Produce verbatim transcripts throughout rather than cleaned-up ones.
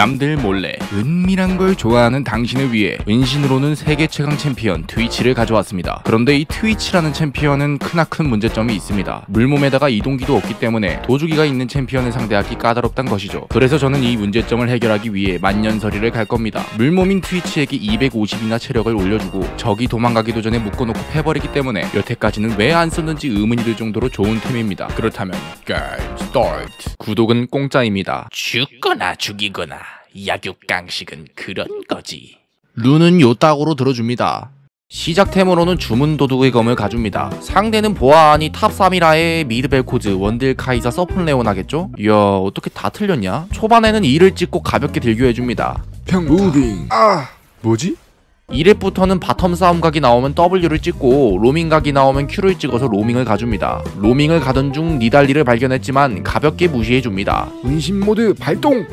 남들 몰래 은밀한 걸 좋아하는 당신을 위해 은신으로는 세계 최강 챔피언 트위치를 가져왔습니다. 그런데 이 트위치라는 챔피언은 크나큰 문제점이 있습니다. 물몸에다가 이동기도 없기 때문에 도주기가 있는 챔피언을 상대하기 까다롭단 것이죠. 그래서 저는 이 문제점을 해결하기 위해 만년설이를 갈 겁니다. 물몸인 트위치에게 이백오십이나 체력을 올려주고 적이 도망가기도 전에 묶어놓고 패버리기 때문에 여태까지는 왜 안 썼는지 의문이 들 정도로 좋은 템입니다. 그렇다면 게임 스타트. 구독은 공짜입니다. 죽거나 죽이거나 약육강식은 그런 거지. 룬은 요따구로 들어줍니다. 시작템으로는 주문 도둑의 검을 가줍니다. 상대는 보아하니 탑 삼이라의 미드벨코즈, 원딜 카이사, 서폿 레오나겠죠? 이야, 어떻게 다 틀렸냐? 초반에는 이를 찍고 가볍게 딜교해줍니다. 무빙. 아, 뭐지? 일 렙부터는 바텀 싸움 각이 나오면 W를 찍고 로밍 각이 나오면 Q를 찍어서 로밍을 가줍니다. 로밍을 가던 중 니달리를 발견했지만 가볍게 무시해줍니다. 은신 모드 발동.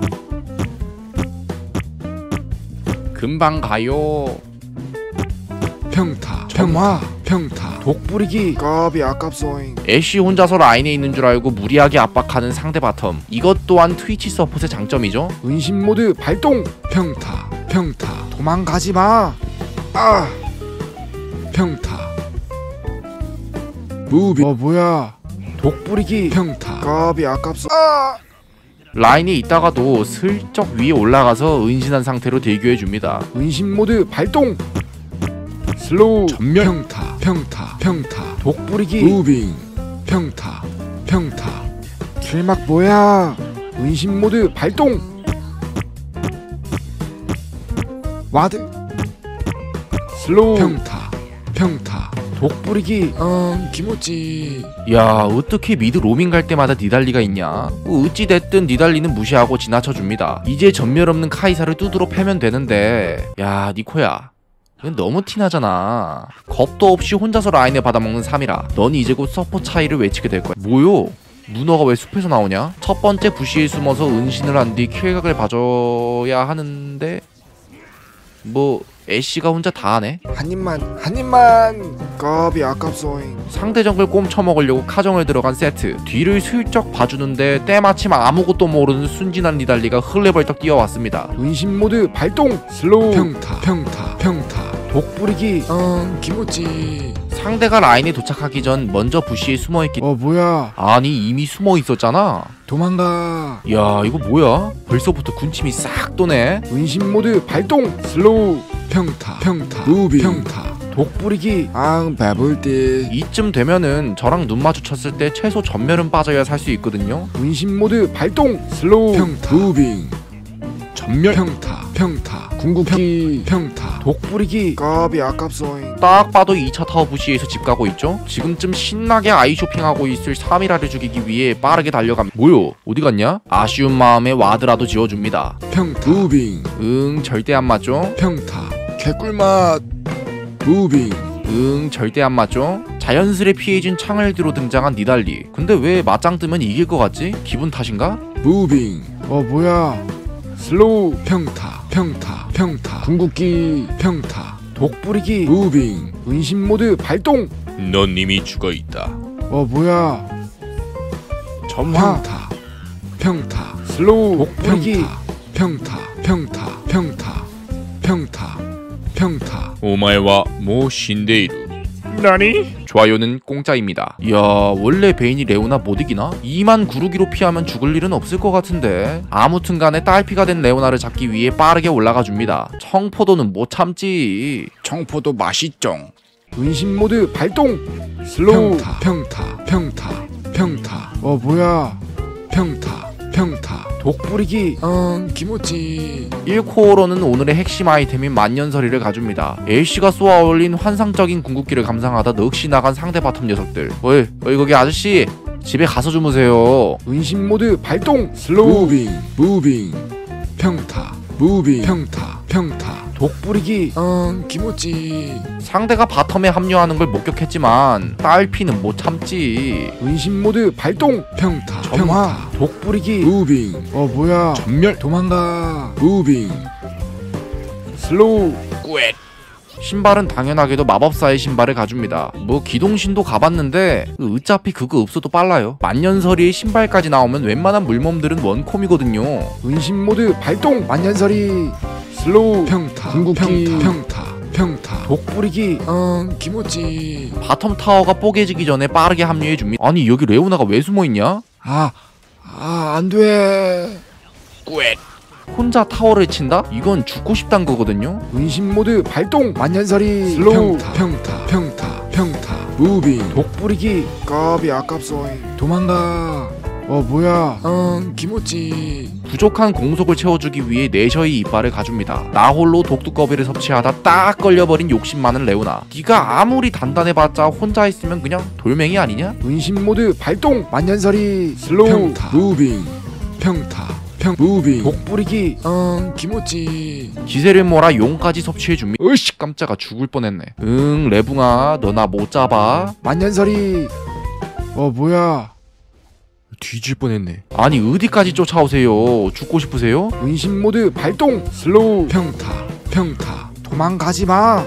금방 가요. 평타, 평화, 평타, 독부리기. 깝이 아깝소잉. 애쉬 혼자서 라인에 있는 줄 알고 무리하게 압박하는 상대 바텀. 이것 또한 트위치 서폿의 장점이죠. 은신 모드 발동. 평타, 평타. 도망가지마. 아, 평타. 무빙. 어 뭐야? 독부리기. 평타. 깝이 아깝소. 아. 라인에 있다가도 슬쩍 위에 올라가서 은신한 상태로 딜교해줍니다. 은신 모드 발동. 슬로우. 전멸. 평타, 평타, 평타. 독부리기. 무빙. 평타, 평타. 길막 뭐야? 은신 모드 발동. 와드. 슬로우. 평타, 평타. 독부리기. 음, 기모찌. 야, 어떻게 미드 로밍 갈 때마다 니달리가 있냐? 뭐 어찌됐든 니달리는 무시하고 지나쳐줍니다. 이제 전멸 없는 카이사를 뚜드러 패면 되는데, 야, 니코야, 이건 너무 티나잖아. 겁도 없이 혼자서 라인을 받아먹는 삼이라 넌 이제 곧 서폿 차이를 외치게 될 거야. 뭐요? 문어가 왜 숲에서 나오냐? 첫 번째 부시에 숨어서 은신을 한 뒤 킬각을 봐줘야 하는데 뭐 애쉬가 혼자 다 하네? 한 입만, 한 입만. 깝이 아깝소잉. 상대 정글 꼼쳐먹으려고 카정을 들어간 세트. 뒤를 슬쩍 봐주는데 때마침 아무것도 모르는 순진한 니달리가 흘레벌떡 뛰어왔습니다. 은신 모드 발동. 슬로우. 평타, 평타, 평타. 독부리기. 음, 기모찌. 상대가 라인에 도착하기 전 먼저 부시에 숨어있기. 어 뭐야? 아니 이미 숨어있었잖아. 도망가. 야, 이거 뭐야? 벌써부터 군침이 싹 도네. 은신 모드 발동. 슬로우. 평타, 평타. 무빙. 평타. 독부리기. 앙, 배불띠. 이쯤 되면은 저랑 눈 마주쳤을 때 최소 전멸은 빠져야 살 수 있거든요. 은신 모드 발동. 슬로우. 평타. 무빙. 전멸. 평타, 평타. 궁극기. 평타. 독부리기. 깝이 아깝소잉. 딱 봐도 이 차 타워 부시에서 집 가고 있죠? 지금쯤 신나게 아이 쇼핑하고 있을 삼이라를 죽이기 위해 빠르게 달려갑니다. 뭐요? 어디 갔냐? 아쉬운 마음에 와드라도 지워줍니다. 평타. 무빙. 응, 절대 안 맞죠? 평타. 개꿀맛. 무빙. 응, 절대 안 맞죠? 자연스레 피해진 창을 뒤로 등장한 니달리. 근데 왜 맞짱 뜨면 이길 것 같지? 기분 탓인가? 무빙. 어 뭐야? 슬로우. 평타, 평타, 평타. 궁극기. 평타. 독부리기. 무빙. 은신 모드 발동. 넌 이미 죽어있다. 어 뭐야? 점화. 평타, 평타. 슬로우. 독부리기. 평타, 평타, 평타, 평타, 평타. 오마에와 모 신데이루. 나니? 좋아요는 공짜입니다. 이야, 원래 베인이 레오나 못 이기나? 이만 구르기로 피하면 죽을 일은 없을 것 같은데. 아무튼 간에 딸피가 된 레오나를 잡기 위해 빠르게 올라가 줍니다. 청포도는 못 참지. 청포도 맛있죠. 은신 모드 발동. 슬로우. 평타, 평타, 평타, 평타. 어 뭐야? 평타, 평타. 독부리기. 음, 기모찌. 일 코어로는 오늘의 핵심 아이템인 만년설이를 가줍니다. 애쉬가 쏘아 올린 환상적인 궁극기를 감상하다 넋이 나간 상대 바텀 녀석들. 어이, 어이 거기 아저씨, 집에 가서 주무세요. 은신 모드 발동. 슬로우. 무빙, 무빙. 평타, 무빙. 평타, 평타. 독부리기. 음, 기모찌. 상대가 바텀에 합류하는 걸 목격했지만 딸피는 못 참지. 은신 모드 발동. 평타, 평화. 독부리기. 무빙. 어 뭐야? 전멸. 도망가. 무빙. 슬로우. 꽥. 신발은 당연하게도 마법사의 신발을 가줍니다. 뭐 기동신도 가봤는데 어차피 그거 없어도 빨라요. 만년설이의 신발까지 나오면 웬만한 물몸들은 원콤이거든요. 은신모드 발동. 만년설이 슬로우 평타. 궁극기 평타. 평타. 평타. 독뿌리기. 응 기모찌. 바텀 타워가 뽀개지기 전에 빠르게 합류해줍니다. 아니 여기 레오나가 왜 숨어있냐? 아, 아 안돼. 꽥. 혼자 타워를 친다? 이건 죽고 싶단 거거든요. 은신모드 발동. 만년설이 슬로우 평타. 평타. 평타. 평타. 무빙. 독뿌리기. 까비 아깝소잉. 도망가. 어 뭐야. 응 기모찌. 부족한 공속을 채워주기 위해 내셔의 이빨을 가줍니다. 나 홀로 독두꺼비를 섭취하다 딱 걸려버린 욕심 많은 레오나. 네가 아무리 단단해봤자 혼자 있으면 그냥 돌멩이 아니냐? 은신모드 발동. 만년설이 슬로우 평타. 무빙. 평타. 평 무빙. 독뿌리기. 응 기모찌. 기세를 몰아 용까지 섭취해줍니다. 으씨 깜짝아 죽을 뻔했네. 응 레붕아 너 나 못 잡아. 만년설이. 어 뭐야. 뒤질 뻔했네. 아니 어디까지 쫓아오세요? 죽고 싶으세요? 은신모드 발동. 슬로우 평타. 평타. 도망가지마.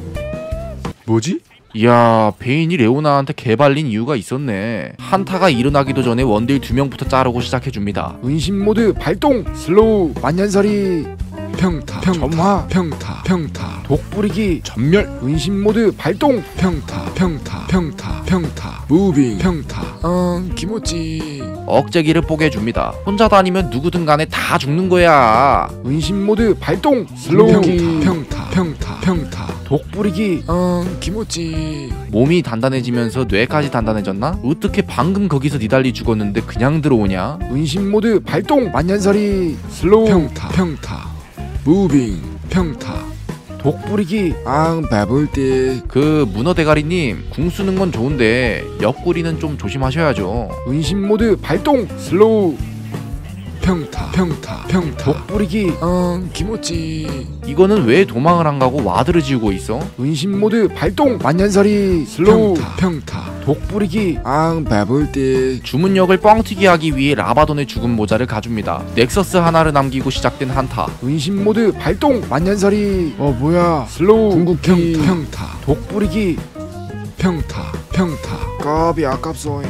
뭐지? 이야 베인이 레오나한테 개발린 이유가 있었네. 한타가 일어나기도 전에 원딜 두 명부터 자르고 시작해줍니다. 은신모드 발동. 슬로우. 만년설이 평타. 평타. 평타. 평타. 독뿌리기. 전멸. 은신모드 발동. 평타. 평타. 평타. 평타. 무빙. 평타. 응 기모찌. 억제기를 뽀개줍니다. 혼자 다니면 누구든 간에 다 죽는 거야. 은신모드 발동. 슬로우 평타. 평타. 평타. 독뿌리기. 응 기모찌. 몸이 단단해지면서 뇌까지 단단해졌나? 어떻게 방금 거기서 니달리 죽었는데 그냥 들어오냐? 은신모드 발동. 만년설이 슬로우 평타. 평타. 무빙. 평타. 독뿌리기. 앙 배불띠. 그 문어대가리님 궁 쓰는 건 좋은데 옆구리는 좀 조심하셔야죠. 은신모드 발동. 슬로우 평타. 평타. 평타. 독뿌리기. 응 기모찌. 이거는 왜 도망을 안 가고 와드를 지우고 있어? 은신모드 발동. 만년설이 슬로우 평타. 평타. 독뿌리기. 앙 배불띠. 주문력을 뻥튀기 하기 위해 라바돈의 죽은 모자를 가줍니다. 넥서스 하나를 남기고 시작된 한타. 은신모드 발동. 만년설이. 어 뭐야. 슬로우 궁극기 평타. 독뿌리기. 평타. 평타. 까비 아깝소잉.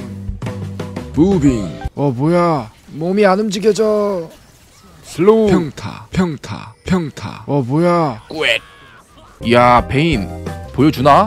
무빙. 어 뭐야. 몸이 안 움직여져. 슬로우 평타. 평타. 평타. 어 뭐야. 꽥. 이야 베인 보여주나?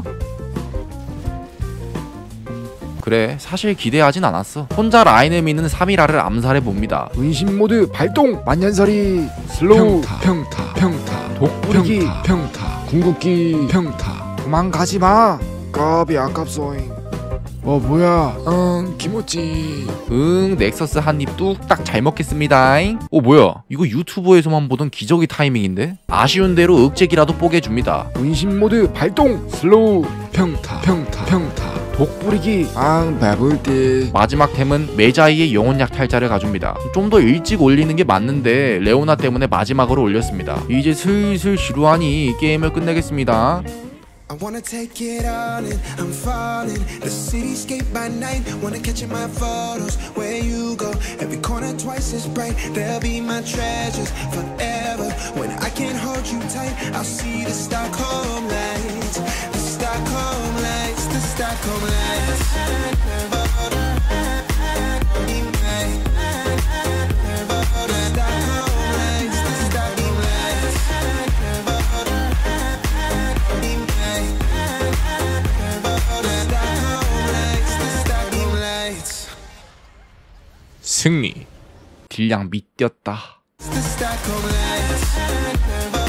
그래 사실 기대하진 않았어. 혼자 라인을 미는 사미라를 암살해봅니다. 은신모드 발동. 만년설이 슬로우 평타. 평타. 평타. 독뿌리기. 평타. 평타. 궁극기 평타. 도망가지마. 까비 아깝소잉. 어 뭐야. 응 기모찌. 응 넥서스 한입 뚝딱 잘 먹겠습니다. 어 뭐야 이거 유튜브에서만 보던 기적의 타이밍인데? 아쉬운 대로 억제기라도 뽀개줍니다. 은신모드 발동. 슬로우 평타. 평타. 평타. 독뿌리기. 앙 배불띠. 마지막 템은 메자이의 영혼 약탈자를 가줍니다. 좀 더 일찍 올리는 게 맞는데 레오나 때문에 마지막으로 올렸습니다. 이제 슬슬 지루하니 게임을 끝내겠습니다. I wanna take it all in, I'm falling. The cityscape by night, wanna catch in my photos. Where you go, every corner twice as bright. They'll be my treasures forever. When I can't hold you tight, I'll see the Stockholm lights. The Stockholm lights, the Stockholm lights. 승리. 딜량 미뛰었다. The Stockholm lights.